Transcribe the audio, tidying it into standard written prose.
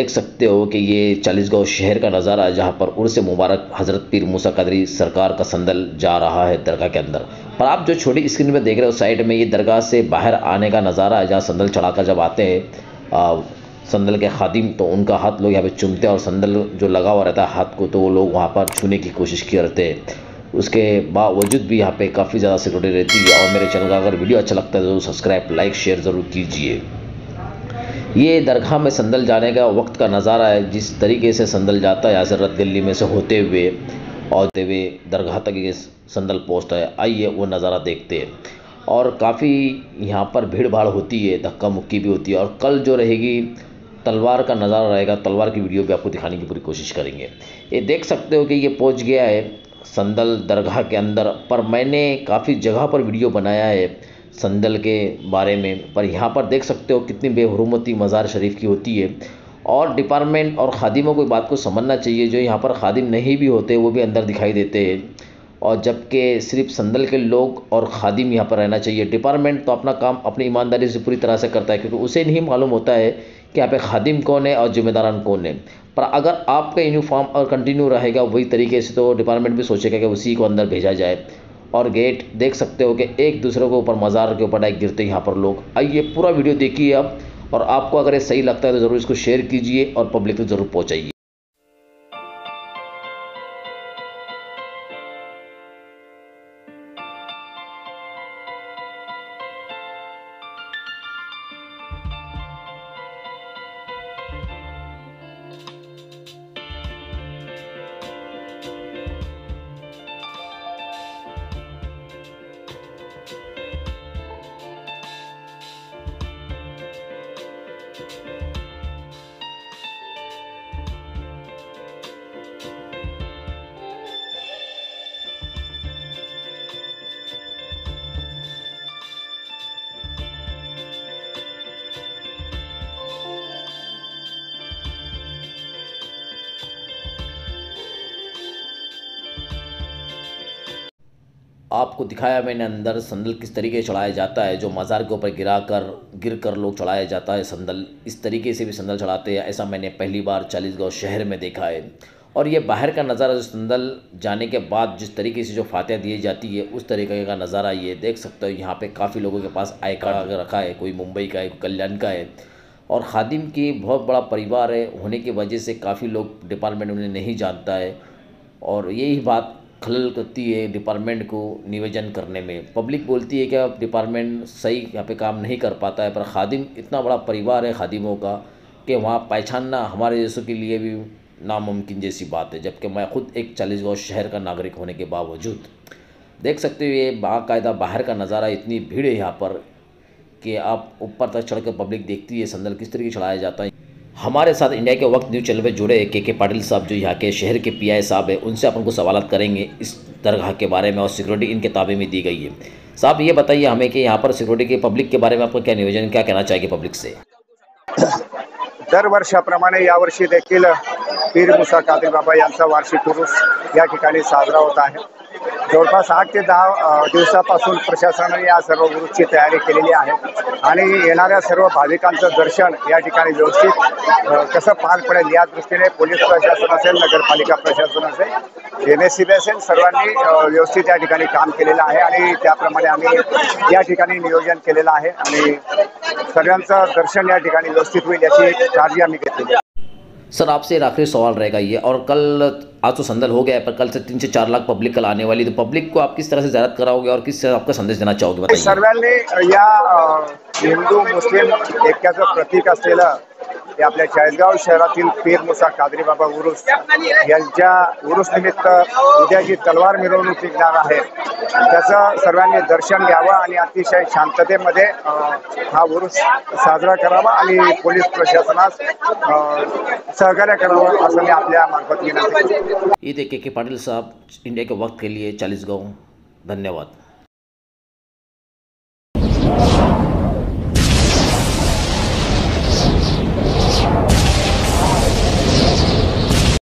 देख सकते हो कि ये चालीसगांव शहर का नज़ारा है, जहाँ पर उर्स मुबारक हज़रत पीर मूसा कादरी सरकार का संदल जा रहा है दरगाह के अंदर। पर आप जो छोटी स्क्रीन में देख रहे हो साइड में, ये दरगाह से बाहर आने का नज़ारा है, जहाँ संदल चढ़ाकर जब आते हैं संदल के खादिम, तो उनका हाथ लोग यहाँ पे चूमते हैं और संदल जो लगा हुआ रहता है हाथ को, तो वो लोग वहाँ पर छूने की कोशिश करते हैं। उसके बावजूद भी यहाँ पे काफ़ी ज़्यादा सिक्योरिटी रहती है। और मेरे चैनल का अगर वीडियो अच्छा लगता है तो सब्सक्राइब, लाइक, शेयर ज़रूर कीजिए। ये दरगाह में संदल जाने का वक्त का नज़ारा है, जिस तरीके से संदल जाता है हज़रत गली में से होते हुए दरगाह तक ये संदल पहुँचता है। आइए वो नज़ारा देखते हैं। और काफ़ी यहाँ पर भीड़ भाड़ होती है, धक्का मुक्की भी होती है। और कल जो रहेगी तलवार का नज़ारा रहेगा, तलवार की वीडियो भी आपको दिखाने की पूरी कोशिश करेंगे। ये देख सकते हो कि ये पहुँच गया है संदल दरगाह के अंदर। पर मैंने काफ़ी जगह पर वीडियो बनाया है संदल के बारे में, पर यहाँ पर देख सकते हो कितनी बेहुरमती मज़ार शरीफ की होती है। और डिपार्टमेंट और खादिमों को बात को समझना चाहिए, जो यहाँ पर खादिम नहीं भी होते वो भी अंदर दिखाई देते हैं, और जबकि सिर्फ संदल के लोग और खादिम यहाँ पर रहना चाहिए। डिपार्टमेंट तो अपना काम अपनी ईमानदारी से पूरी तरह से करता है, क्योंकि उसे नहीं मालूम होता है कि यहाँ पे खादिम कौन है और जिम्मेदारान कौन है। पर अगर आपका यूनिफॉर्म और कंटिन्यू रहेगा वही तरीके से, तो डिपार्टमेंट भी सोचेगा कि उसी को अंदर भेजा जाए। और गेट देख सकते हो कि एक दूसरे के ऊपर, मज़ार के ऊपर डायरेक्ट गिरते यहाँ पर लोग। आइए पूरा वीडियो देखिए आप, और आपको अगर ये सही लगता है तो ज़रूर इसको शेयर कीजिए और पब्लिक तक ज़रूर पहुँचाइए। आपको दिखाया मैंने अंदर संदल किस तरीके से चढ़ाया जाता है, जो मज़ार के ऊपर गिर कर लोग चढ़ाया जाता है संदल। इस तरीके से भी संदल चढ़ाते हैं, ऐसा मैंने पहली बार चालीसगांव शहर में देखा है। और ये बाहर का नज़ारा, जो संदल जाने के बाद जिस तरीके से जो फातिहा दी जाती है उस तरीके का नज़ारा ये देख सकते हो। यहाँ पे काफ़ी लोगों के पास आई कार्ड रखा है, कोई मुंबई का है, कोई कल्याण का है। और खादिम की बहुत बड़ा परिवार है होने की वजह से काफ़ी लोग डिपार्टमेंट उन्हें नहीं जानता है, और यही बात खलल करती है डिपार्टमेंट को नियोजन करने में। पब्लिक बोलती है कि अब डिपार्टमेंट सही यहाँ पे काम नहीं कर पाता है, पर खादिम इतना बड़ा परिवार है खादिमों का कि वहाँ पहचानना हमारे जैसों के लिए भी नामुमकिन जैसी बात है। जबकि मैं खुद एक चालीसगांव शहर का नागरिक होने के बावजूद देख सकते हो ये बाकायदा बाहर का नज़ारा। इतनी भीड़ है यहाँ पर कि आप ऊपर तक चढ़ कर पब्लिक देखती है संदल किस तरीके चढ़ाया जाता है। हमारे साथ इंडिया के वक्त न्यूज़ चैनल पे जुड़े के पाटिल साहब, जो यहाँ के शहर के पीआई साहब है, उनसे अपन को सवाल करेंगे इस दरगाह के बारे में, और सिक्योरिटी इनके ताबे में दी गई है। साहब ये बताइए हमें कि यहाँ पर सिक्योरिटी के पब्लिक के बारे में आपको क्या नियोजन, क्या कहना चाहिए पब्लिक से? दरवर्षाप्रमाणे यावर्षी देखील पीर मूसा कादरी बाबा यांचा वार्षिक उरूस या ठिकाणी साजरा होत आहे। जवळपास 8 ते 10 दिवसापासून प्रशासनाने या सर्व उरूसची तयारी केलेली आहे आणि येणाऱ्या सर्व भाविकांचं दर्शन या ठिकाणी व्यवस्थित कसं पार पडेल या दृष्टीने पोलीस प्रशासन असेल, नगरपालिका प्रशासन असेल, NSCB असेल, सर्वांनी व्यवस्थित या ठिकाणी काम केलेलं आहे आणि त्याप्रमाणे आम्ही या ठिकाणी नियोजन केलेलं आहे आणि सगळ्यांचं दर्शन या ठिकाणी व्यवस्थित होईल याची काळजी आम्ही घेतलेली आहे। सर आपसे एक आखिरी सवाल रहेगा ये, और कल आज तो संदल हो गया है, पर कल से 3 से 4 लाख पब्लिक कल आने वाली, तो पब्लिक को आप किस तरह से ज़ियारत कराओगे और किस तरह आपका संदेश देना चाहोगे, बताइए? सर्वांनी या हिंदू मुस्लिम ऐक्याचं प्रतीक असलेलं हे आपल्या चाळीसगाव शहरातील पीर मूसा कादरी बाबा उरूस यांच्या उरूस निमित्त उद्या जी तलवार मिरवणूक निघणार आहे त्याचं सर्वांनी दर्शन घ्यावं आणि अतिशय शांततेमध्ये हा उरूस साजरा करावा आणि पोलीस प्रशासनास सहकार्य करावं असं मी आपल्या मार्फत विनंती करतो। ये थे के पाटिल साहब इंडिया के वक्त के लिए चालीसगांव। धन्यवाद।